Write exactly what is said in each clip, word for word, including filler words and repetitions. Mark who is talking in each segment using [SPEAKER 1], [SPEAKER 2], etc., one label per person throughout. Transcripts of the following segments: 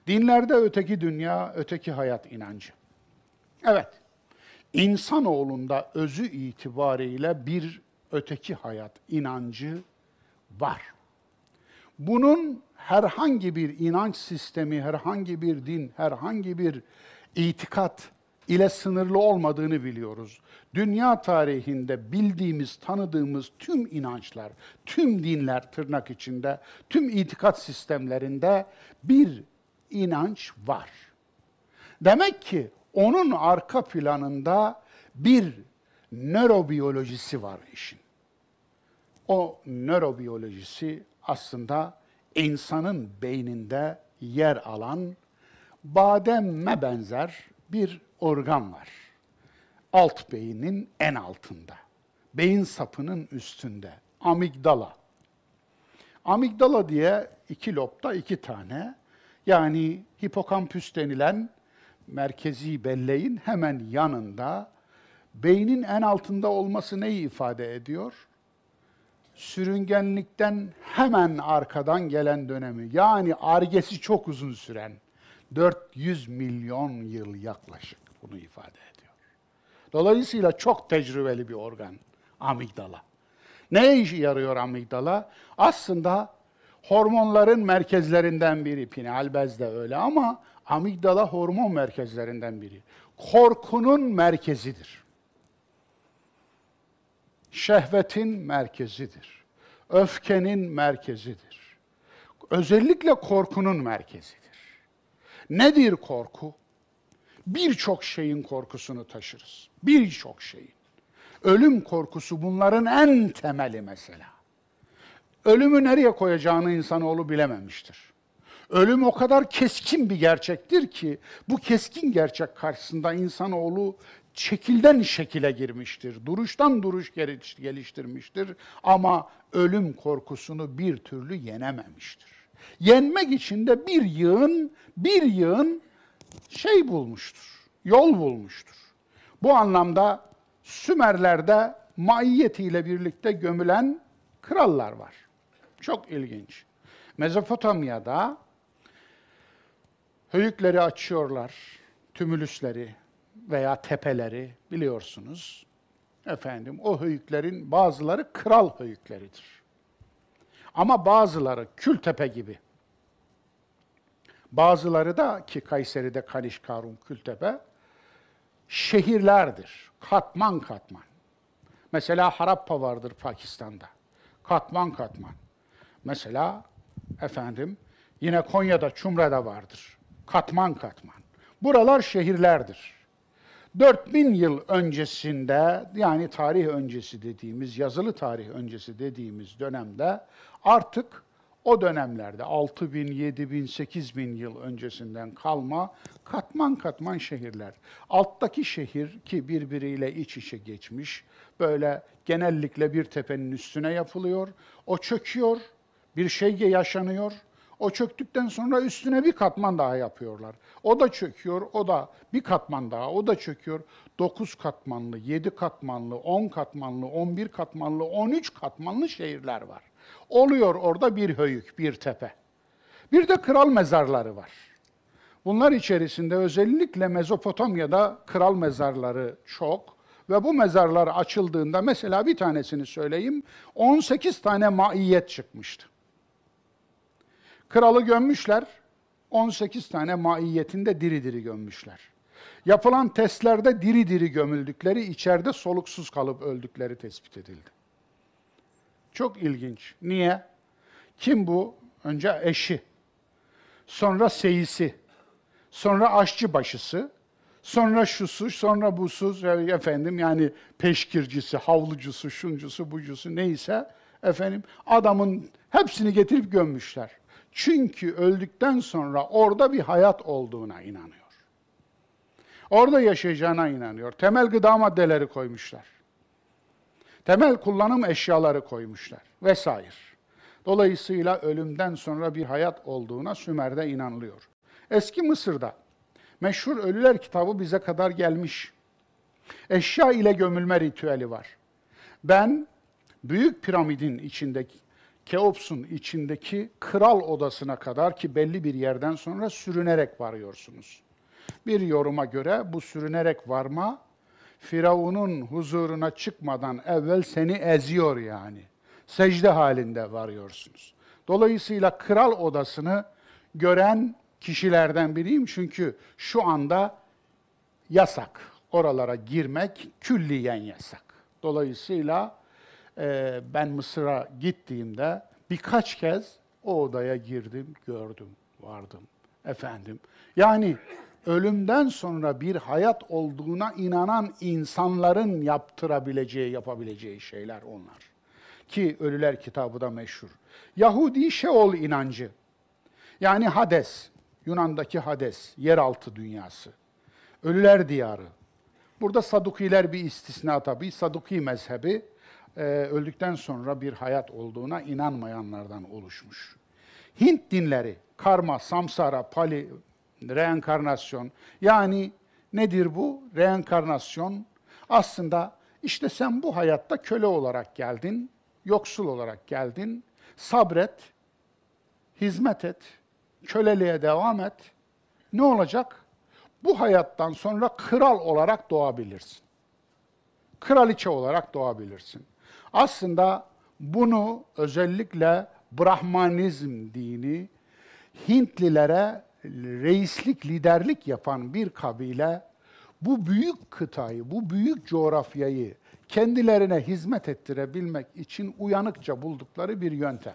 [SPEAKER 1] Dinlerde öteki dünya, öteki hayat inancı. Evet, insanoğlunda özü itibariyle bir öteki hayat inancı var. Bunun herhangi bir inanç sistemi, herhangi bir din, herhangi bir itikat ile sınırlı olmadığını biliyoruz. Dünya tarihinde bildiğimiz, tanıdığımız tüm inançlar, tüm dinler tırnak içinde, tüm itikat sistemlerinde bir inanç var. Demek ki onun arka planında bir nörobiyolojisi var işin. O nörobiyolojisi aslında insanın beyninde yer alan bademe benzer bir organ var. Alt beynin en altında, beyin sapının üstünde, amigdala. Amigdala diye iki lobda iki tane, yani hipokampüs denilen merkezi belleğin hemen yanında, beynin en altında olması neyi ifade ediyor? Sürüngenlikten hemen arkadan gelen dönemi, yani argesi çok uzun süren, dört yüz milyon yıl yaklaşık bunu ifade ediyor. Dolayısıyla çok tecrübeli bir organ amigdala. Neye işe yarıyor amigdala? Aslında hormonların merkezlerinden biri, pineal bez de öyle ama amigdala hormon merkezlerinden biri. Korkunun merkezidir. Şehvetin merkezidir. Öfkenin merkezidir. Özellikle korkunun merkezidir. Nedir korku? Birçok şeyin korkusunu taşırız. Birçok şeyin. Ölüm korkusu bunların en temeli mesela. Ölümü nereye koyacağını insanoğlu bilememiştir. Ölüm o kadar keskin bir gerçektir ki, bu keskin gerçek karşısında insanoğlu şekilden şekile girmiştir, duruştan duruş geliştirmiştir ama ölüm korkusunu bir türlü yenememiştir. Yenmek için de bir yığın, bir yığın şey bulmuştur, yol bulmuştur. Bu anlamda Sümerler'de maiyetiyle birlikte gömülen krallar var. Çok ilginç. Mezopotamya'da höyükleri açıyorlar, tümülüsleri veya tepeleri biliyorsunuz. Efendim, o höyüklerin bazıları kral höyükleridir. Ama bazıları Kültepe gibi. Bazıları da ki Kayseri'de Kanişkarun, Kültepe şehirlerdir. Katman katman. Mesela Harappa vardır Pakistan'da. Katman katman. Mesela efendim yine Konya'da Çumra'da vardır. Katman katman. Buralar şehirlerdir. dört bin yıl öncesinde, yani tarih öncesi dediğimiz, yazılı tarih öncesi dediğimiz dönemde artık o dönemlerde altı bin, yedi bin, sekiz bin yıl öncesinden kalma katman katman şehirler. Alttaki şehir ki birbiriyle iç içe geçmiş, böyle genellikle bir tepenin üstüne yapılıyor. O çöküyor, bir şey yaşanıyor. O çöktükten sonra üstüne bir katman daha yapıyorlar. O da çöküyor, o da bir katman daha, o da çöküyor. Dokuz katmanlı, yedi katmanlı, on katmanlı, on bir katmanlı, on üç katmanlı şehirler var. Oluyor orada bir höyük, bir tepe. Bir de kral mezarları var. Bunlar içerisinde özellikle Mezopotamya'da kral mezarları çok ve bu mezarlar açıldığında mesela bir tanesini söyleyeyim, on sekiz tane maiyet çıkmıştı. Kralı gömmüşler, on sekiz tane maiyetinde diri diri gömmüşler. Yapılan testlerde diri diri gömüldükleri, içeride soluksuz kalıp öldükleri tespit edildi. Çok ilginç. Niye? Kim bu? Önce eşi, sonra seyisi, sonra aşçıbaşısı, sonra şusu, sonra busu, efendim yani peşkircisi, havlucusu, şuncusu, bucusu neyse efendim adamın hepsini getirip gömmüşler. Çünkü öldükten sonra orada bir hayat olduğuna inanıyor. Orada yaşayacağına inanıyor. Temel gıda maddeleri koymuşlar. Temel kullanım eşyaları koymuşlar vesaire. Dolayısıyla ölümden sonra bir hayat olduğuna Sümer'de inanılıyor. Eski Mısır'da meşhur Ölüler kitabı bize kadar gelmiş. Eşya ile gömülme ritüeli var. Ben Büyük Piramidin içindeki Keops'un içindeki kral odasına kadar ki belli bir yerden sonra sürünerek varıyorsunuz. Bir yoruma göre bu sürünerek varma, Firavun'un huzuruna çıkmadan evvel seni eziyor yani. Secde halinde varıyorsunuz. Dolayısıyla kral odasını gören kişilerden biriyim çünkü şu anda yasak. Oralara girmek külliyen yasak. Dolayısıyla e, ben Mısır'a gittiğimde birkaç kez o odaya girdim, gördüm, vardım. Efendim, yani ölümden sonra bir hayat olduğuna inanan insanların yaptırabileceği, yapabileceği şeyler onlar. Ki Ölüler kitabı da meşhur. Yahudi Şeol inancı, yani Hades, Yunan'daki Hades, yeraltı dünyası, ölüler diyarı. Burada Sadukiler bir istisna tabii. Saduki mezhebi e, öldükten sonra bir hayat olduğuna inanmayanlardan oluşmuş. Hint dinleri, karma, samsara, pali, reenkarnasyon. Yani nedir bu? Reenkarnasyon aslında işte sen bu hayatta köle olarak geldin, yoksul olarak geldin, sabret, hizmet et, köleliğe devam et. Ne olacak? Bu hayattan sonra kral olarak doğabilirsin. Kraliçe olarak doğabilirsin. Aslında bunu özellikle Brahmanizm dini, Hintlilere reislik, liderlik yapan bir kabile, bu büyük kıtayı, bu büyük coğrafyayı kendilerine hizmet ettirebilmek için uyanıkça buldukları bir yöntem.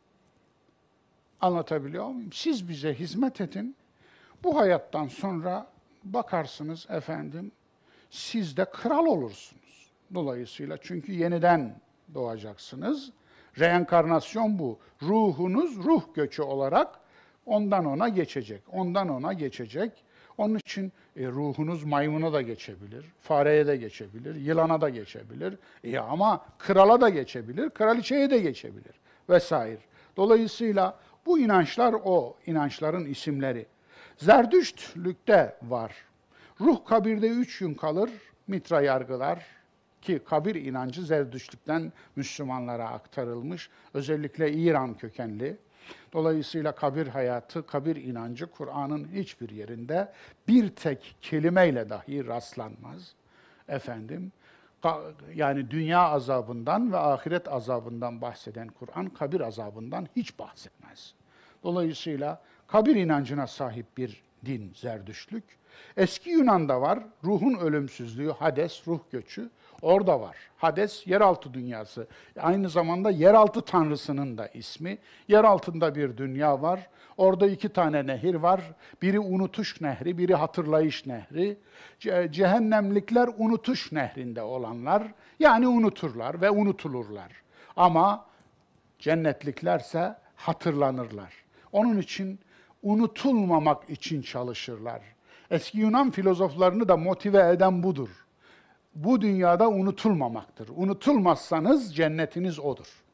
[SPEAKER 1] Anlatabiliyor muyum? Siz bize hizmet edin, bu hayattan sonra bakarsınız efendim, siz de kral olursunuz. Dolayısıyla çünkü yeniden doğacaksınız. Reenkarnasyon bu. Ruhunuz ruh göçü olarak ondan ona geçecek. Ondan ona geçecek. Onun için e, ruhunuz maymuna da geçebilir, fareye de geçebilir, yılana da geçebilir. E, ama krala da geçebilir, kraliçeye de geçebilir vesaire. Dolayısıyla bu inançlar o inançların isimleri. Zerdüştlükte var. Ruh kabirde üç gün kalır, mitra yargılar ki kabir inancı Zerdüştlükten Müslümanlara aktarılmış. Özellikle İran kökenli. Dolayısıyla kabir hayatı, kabir inancı Kur'an'ın hiçbir yerinde bir tek kelimeyle dahi rastlanmaz. Efendim, yani dünya azabından ve ahiret azabından bahseden Kur'an, kabir azabından hiç bahsetmez. Dolayısıyla kabir inancına sahip bir din Zerdüştlük. Eski Yunan'da var, ruhun ölümsüzlüğü, Hades, ruh göçü, orada var. Hades, yeraltı dünyası. Aynı zamanda yeraltı tanrısının da ismi. Yer altında bir dünya var. Orada iki tane nehir var. Biri unutuş nehri, biri hatırlayış nehri. Ce- cehennemlikler unutuş nehrinde olanlar. Yani unuturlar ve unutulurlar. Ama cennetliklerse hatırlanırlar. Onun için unutulmamak için çalışırlar. Eski Yunan filozoflarını da motive eden budur. Bu dünyada unutulmamaktır. Unutulmazsanız cennetiniz odur.